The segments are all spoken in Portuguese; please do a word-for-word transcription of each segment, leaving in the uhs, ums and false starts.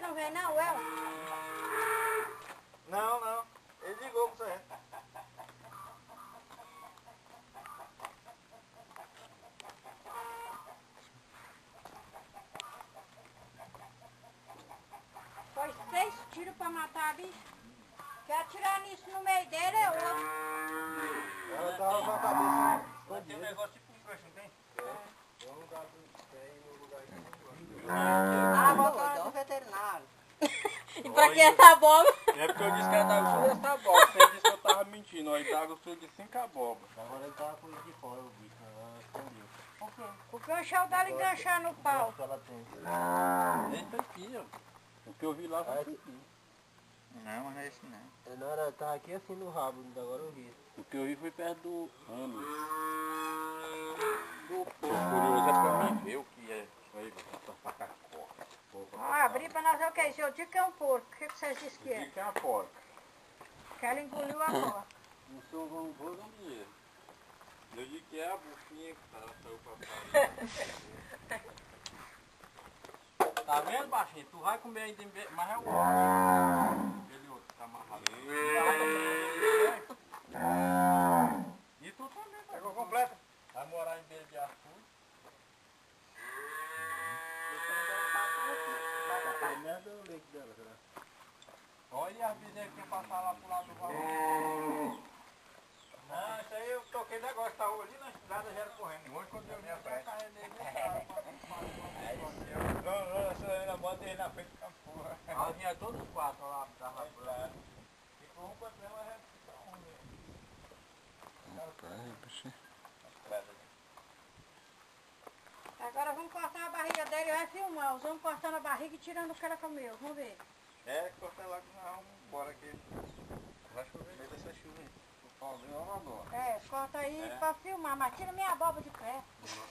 não vem não, El? Não, não. Ele ligou pra você. Foi seis tiros pra matar a bicha. Quer atirar nisso no meio dele é outro. Ela tava com a cabeça escondida. Tem um negócio tipo um crush, não tem? É. Tem um lugar que tem um lugar que Ah, botou no veterinário. E pra que essa abóbora? É porque eu disse que ela tava gostando dessa abóbora. Você disse que eu tava mentindo. Ele tava gostando de cinco abóboras. agora ele tava com isso de fora, o bicho. Ela escondeu. Por quê? O ganchão dela enganchar no pau. Que ela tem. Eita aqui, ó. O que eu vi lá foi aqui. Não, mas não é isso não. Ele era, tava aqui assim no rabo, agora eu vi. O que eu vi foi perto do ânus. O curioso é pra mim ver o que é. Aí, pra sacar a porca. Ah, abrir pra nós ver o que é isso. Eu digo que é um porco. O que que vocês dizem que O é? que é a porca? Que ela engoliu a porca. Não sou um vou não dinheiro. Eu digo que é a buchinha que tá, saiu pra fora. Tá vendo, baixinho? Tu vai comer ainda, em vez- mas é o outro. Aquele outro que tá amarrado. E tu também, pegou completo. Vai morar em beira de Arthur. Merda o leite dela, será? Olha as bezerras que passar lá pro lado do valor. Não, isso aí eu toquei negócio, tava ali na estrada já era correndo. Hoje quando eu vim pra cá, ele não, não, essa ainda bota ele na frente da porra. Ela vinha todos os quatro lá, tava lá. Ficou um contra ela, já ficou um. Rapaz, bicho. Agora vamos cortar a barriga dele e vai filmar. Os vamos cortando a barriga e tirando o que ela comeu. Vamos ver. É, corta lá que nós vamos embora aqui. Vai chover meio dessa chuva aí. O pauzinho é uma agora. É, corta aí É. pra filmar, mas tira minha abóbora de pé.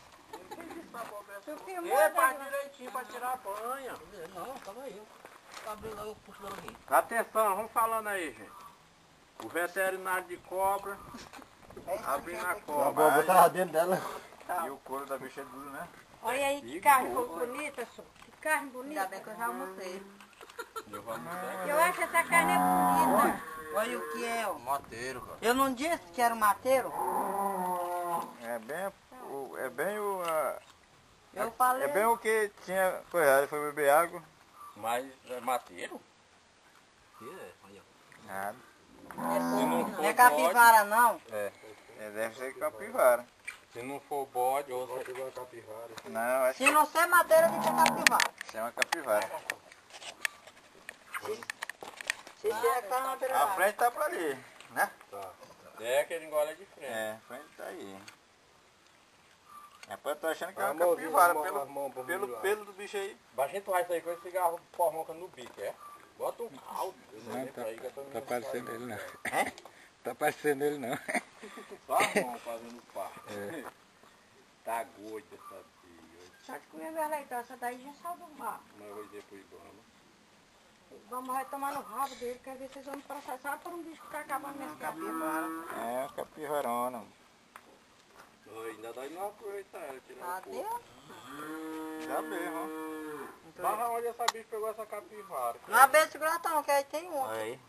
Tu filmou, E faz né? direitinho pra tirar a banha. Não, calma aí. Abriu lá, eu puxo dela aqui. Atenção, vamos falando aí, gente. O veterinário de cobra, abrindo a A cobra. boba tava dentro dela. E o couro da bicha é duro, né? Olha aí que Diga, carne pô. bonita, só. Que carne bonita. Ainda bem que eu já almocei. Eu vou almoçar. Eu acho essa carne é bonita. Olha o que é, ó. Mateiro, cara. Eu não disse que era o mateiro? É bem o. É bem o. a- Eu falei. é bem o que tinha coisa, ele foi beber água. Mas é mateiro? Que é? Olha. Nada. Não, for não é capivara, não. É. É, deve ser capivara. Se não for bode, ou se for capivara. Não, acho Se não ser madeira, tem que ser capivara. que é uma capivara. Se tiver que tá na madeira. A frente tá pra ali, né? Tá. É que ele engole de frente. É, a frente tá aí. É, eu tô achando que é uma capivara pelo, pelo pelo do bicho aí. Baixinho, tu vai sair com esse cigarro pormonca no bico, é? Bota um caldo. Não, tá, tá parecendo ele não. Tá parecendo ele não. Só a mão fazendo pá. É. Tá gordo essa filha. Só de comer minha leitão, essa daí já saiu do mar. Mas vou dizer pro Ibama. Vamos vai tomar no rabo dele, quer ver se vocês vão me processar por um bicho que tá acabando minhas capivara. É, a capivarona. Ainda dá de não aproveitar ela, tirar Cadê? Já mesmo, ó. Barra onde essa bicha pegou essa capivara. Não abre segurar não, que aí tem um. Aí.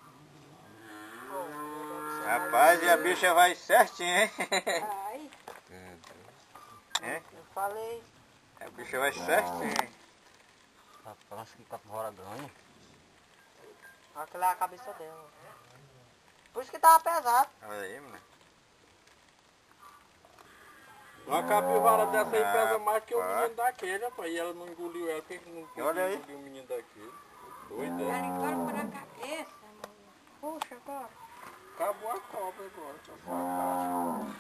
Rapaz, e a bicha vai certinho, hein? Ai, É? Eu falei. A bicha vai certinho, hein? Parece que capivara ganha. Aquela é a cabeça dela. Por isso que tava pesado. Olha aí, mano. Uma capivara dessa aí pesa mais que o menino daquele, rapaz. E ela não engoliu ela, por que não Olha aí. engoliu o menino daquele? Doido, ela é? engole por a cabeça, mano. Puxa agora. Acabou a cobra agora, só falta.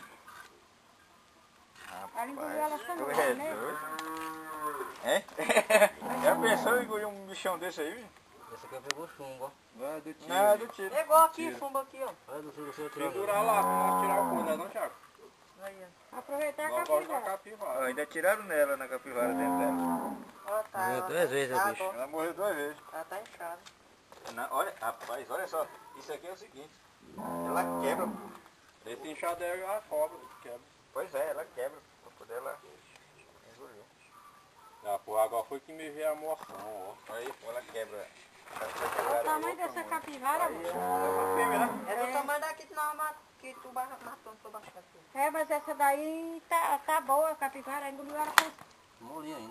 Ela engoliu ela só no Tu ar, é né? doido? Hein? Já pensou em engolir um bichão desse aí, viu? Esse aqui pegou chumbo, ó. Não é do tiro. Não, é do tiro. Pegou aqui, fumba aqui, ó. Olha do tiro, você tirou. Segurar lá pra nós tirar o cu, não é não, Thiago? Aí, ó. Aproveitar a Agora da capivara. capivara. Ainda tiraram nela, na capivara dentro dela. Ó, tá. Morreu ó. duas vezes, Tá o bicho. bom. Ela morreu duas vezes. Ela tá inchada. Não, olha, rapaz, olha só. Isso aqui é o seguinte. Ela quebra, pô. Esse inchado é a cobra que quebra. Pois é, ela quebra. Pra poder ela engolir. Ah, pô, água foi que me veio a moção, ó. Aí, ela quebra. Olha o tamanho dessa capivara, moço. É do tamanho daqui que nós mat- que tu ba- matou no teu baixo. É, mas essa daí tá, tá boa, a capivara, engoliu ela com... Molinha ainda.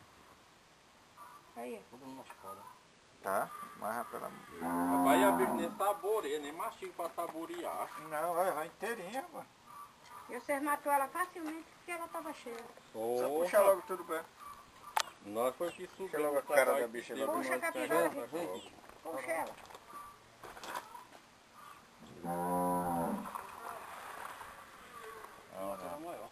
Aí, Tudo machucado. Tá, mas pela... Vai a bicho nem saboreia, nem mastiga pra saborear. Não, vai, vai inteirinha, mano. e vocês matou ela facilmente porque ela tava cheia. Só puxa logo tudo bem. Nós foi que subimos. Puxa logo a cara da bicha lá. Puxa a capivara, gente. Puxa ela. Ela maior.